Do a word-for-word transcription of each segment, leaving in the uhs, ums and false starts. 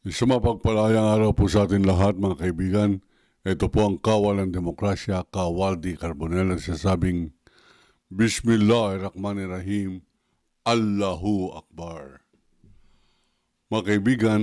Sa mapagpalayang araw po sa atin lahat mga kaibigan. Ito po ang Kawal ng Demokrasya, Kawal di Carbonell, nagsasabing Bismillahirrahmanirrahim, Allahu Akbar. Mga kaibigan,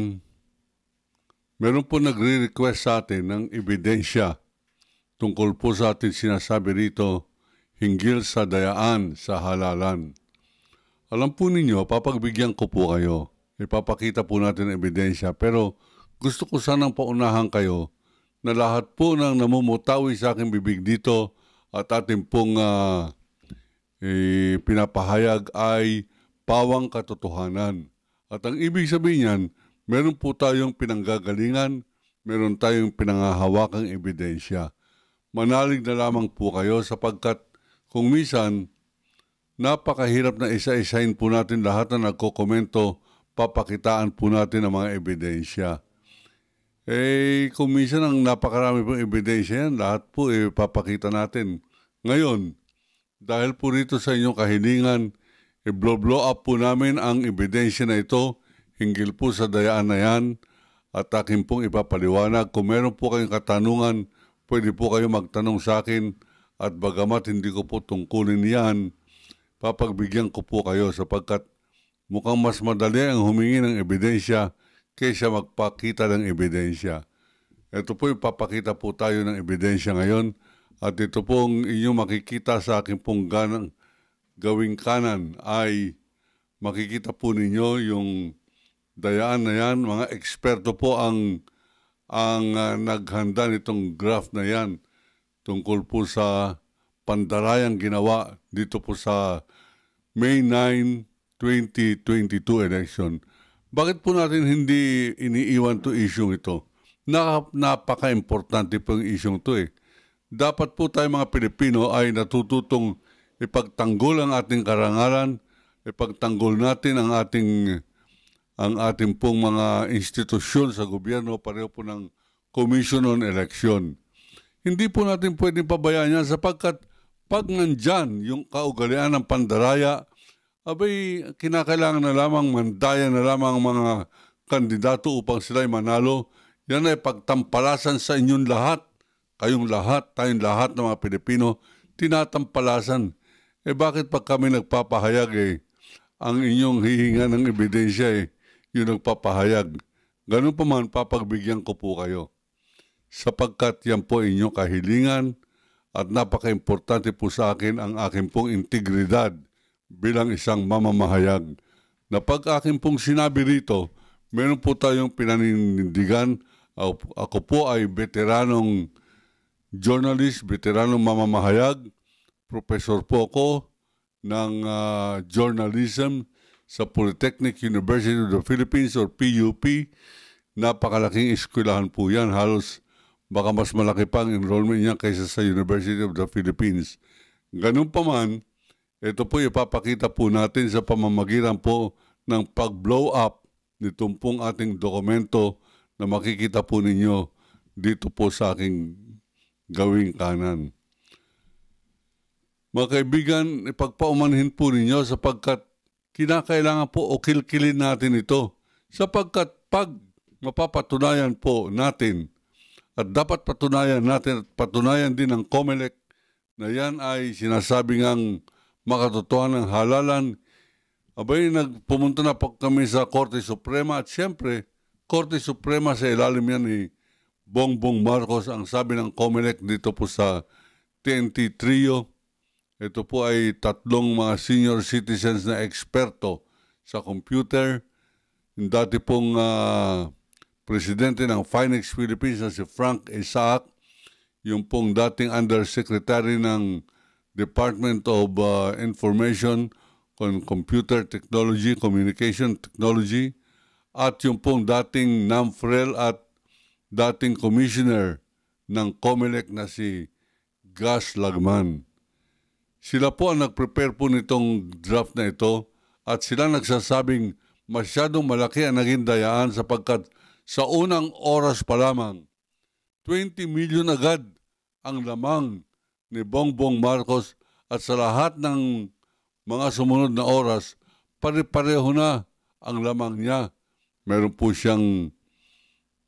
meron po nagre-request sa atin ng ebidensya tungkol po sa atin sinasabi rito hinggil sa dayaan sa halalan. Alam po ninyo, papagbigyan ko po kayo. Ipapakita po natin ang ebidensya. Pero gusto ko sanang paunahan kayo na lahat po ng namumutawi sa aking bibig dito at ating pong uh, eh, pinapahayag ay pawang katotohanan. At ang ibig sabihin yan, meron po tayong pinanggagalingan, meron tayong pinangahawakang ebidensya. Manalig na lamang po kayo sapagkat kung minsan, napakahirap na isa-isahin po natin lahat na nagkokomento, papakitaan po natin ang mga ebidensya. Eh, kung minsan ang napakarami pong ebidensya yan, lahat po eh, papakita natin. Ngayon, dahil po rito sa inyong kahilingan, i-blow up po namin ang ebidensya na ito, hinggil po sa dayaan na yan, at akin pong ipapaliwanag. Kung meron po kayong katanungan, pwede po kayo magtanong sa akin, at bagamat hindi ko po tungkulin yan, papagbigyan ko po kayo sapagkat mukhang mas madali ang humingi ng ebidensya kaysa magpakita ng ebidensya. Ito po ipapakita po tayo ng ebidensya ngayon at ito pong inyong makikita sa aking pong ganang gawing kanan ay makikita po ninyo yung dayaan na yan. Mga eksperto po ang, ang uh, naghanda nitong graph na yan tungkol po sa pandarayang ginawa dito po sa May ninth, twenty twenty-two election. Bakit po natin hindi iniiwan to issue ito? Napaka-importante po yung issue to eh. Dapat po tayo mga Pilipino ay natututong ipagtanggol ang ating karangalan, ipagtanggol natin ang ating ang ating pong mga institusyon sa gobyerno, pareho po ng Commission on Election. Hindi po natin pwedeng pabayaan yan sapagkat pag nandyan yung kaugalian ng pandaraya, abay, kinakailangan na lamang mandaya na lamang ang mga kandidato upang sila'y manalo. Yan ay pagtampalasan sa inyong lahat. Kayong lahat, tayong lahat ng mga Pilipino, tinatampalasan. Eh bakit pag kami nagpapahayag eh, ang inyong hihinga ng ebidensya eh, yung nagpapahayag. Ganun pa man, papagbigyan ko po kayo. Sapagkat yan po inyong kahilingan at napaka-importante po sa akin ang aking pong integridad bilang isang mamamahayag. Na pag aking pong sinabi rito, meron po tayong pinaninindigan. Ako po ay veteranong journalist, veteranong mamamahayag. Professor po ako ng uh, journalism sa Polytechnic University of the Philippines or P U P. Napakalaking eskwelahan po yan. Halos baka mas malaki pang enrollment niya kaysa sa University of the Philippines. Ganun pa man, ito po ipapakita po natin sa pamamagitan po ng pag-blow up nitong pong ating dokumento na makikita po ninyo dito po sa aking gawing kanan. Mga kaibigan, ipagpaumanhin po ninyo sapagkat kinakailangan po o kilkilin natin ito sapagkat pag mapapatunayan po natin at dapat patunayan natin at patunayan din ng COMELEC na yan ay sinasabi ngang makatotohanan ng halalan, abay nagpumunta na po kami sa Korte Suprema at siyempre, Korte Suprema sa ilalim yan ni Bongbong Marcos ang sabi ng COMELEC dito po sa T N T Trio. Ito po ay tatlong mga senior citizens na eksperto sa computer. Yung dati pong uh, presidente ng Finex Philippines na si Frank Isaac, yung pong dating undersecretary ng Department of uh, Information on Computer Technology, Communication Technology, at yung pong dating NAMFREL at dating commissioner ng COMELEC na si Gus Lagman. Sila po ang nag-prepare po nitong draft na ito at sila nagsasabing masyadong malaki ang naging dayaan sapagkat sa unang oras pa lamang, twenty million agad ang lamang ni Bongbong Marcos at sa lahat ng mga sumunod na oras, pare-pareho na ang lamang niya. Meron po siyang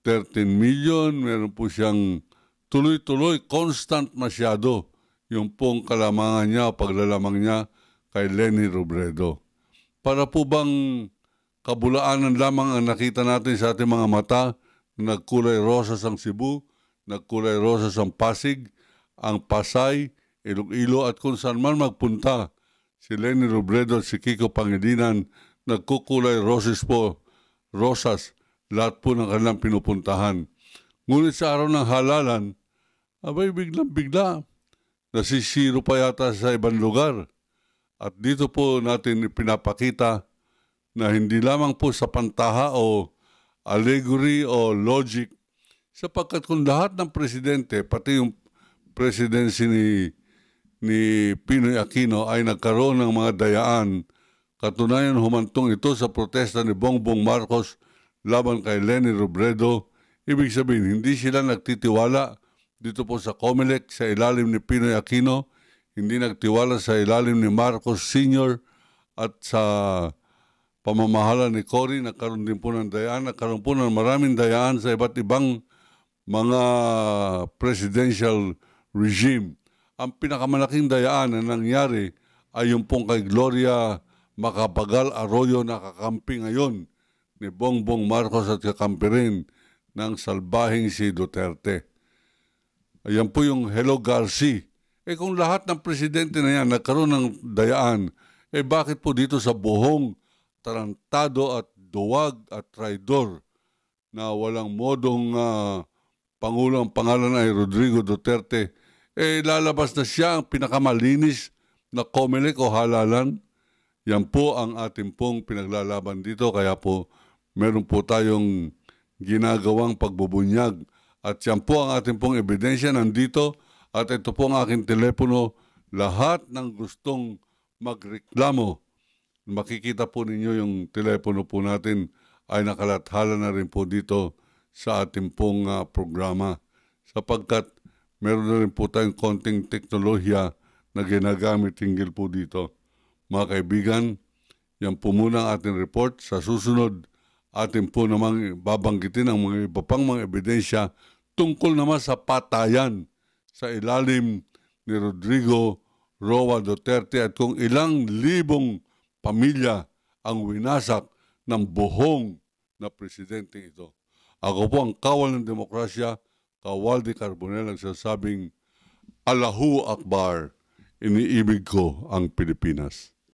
thirteen million, meron po siyang tuloy-tuloy, constant masyado yung pong kalamangan niya, paglalamang niya kay Leni Robredo. Para po bang kabulaanan lamang ang nakita natin sa ating mga mata, nagkulay rosas ang Cebu, nagkulay rosas ang Pasig, ang Pasay, Iloilo at kung saan man magpunta si Leni Robredo at si Kiko Pangilinan, nagkukulay roses po, rosas, lahat po ng kanilang pinupuntahan. Ngunit sa araw ng halalan, abay biglang-bigla, nasisiro pa yata sa ibang lugar. At dito po natin pinapakita na hindi lamang po sa pantaha o allegory o logic, sapagkat kung lahat ng presidente, pati yung presidency ni ni Pinoy Aquino ay nagkaroon ng mga dayaan, katunayan humantong ito sa protesta ni Bongbong Marcos laban kay Leni Robredo. Ibig sabihin, hindi sila nagtitiwala dito po sa COMELEC sa ilalim ni Pinoy Aquino, hindi nagtiwala sa ilalim ni Marcos Senior at sa pamamahala ni Cory, nagkaroon din po ng dayaan, nagkaroon po ng maraming dayaan sa iba't ibang mga presidential regime. Ang pinakamalaking dayaan na nangyari ay yung pong kay Gloria Macapagal Arroyo na kakampi ngayon ni Bongbong Marcos at kakampi rin ng salbahing si Duterte. Ayan po yung Hello Garci. Eh kung lahat ng presidente na yan nagkaroon ng dayaan, eh bakit po dito sa buhong tarantado at duwag at traidor na walang modong uh, Pangulo ang pangalan ay Rodrigo Duterte, eh lalabas na siya ang pinakamalinis na COMELEC o halalan? Yan po ang ating pong pinaglalaban dito, kaya po meron po tayong ginagawang pagbubunyag. At yan po ang ating pong ebidensya nandito, at ito po ang aking telepono. Lahat ng gustong magreklamo, makikita po ninyo yung telepono po natin ay nakalathala na rin po dito sa ating pong uh, programa, sapagkat meron na rin po tayong konting teknolohiya na ginagamit hinggil po dito. Mga kaibigan, yan po muna ang ating report. Sa susunod, atin po namang babanggitin ang mga iba pang mga ebidensya tungkol naman sa patayan sa ilalim ni Rodrigo Roa Duterte at kung ilang libong pamilya ang winasak ng buhong na presidente ito. Ako po ang kawal ng demokrasya, Kawaldi Carbonell, nagsasabing, Allahu Akbar, iniibig ko ang Pilipinas.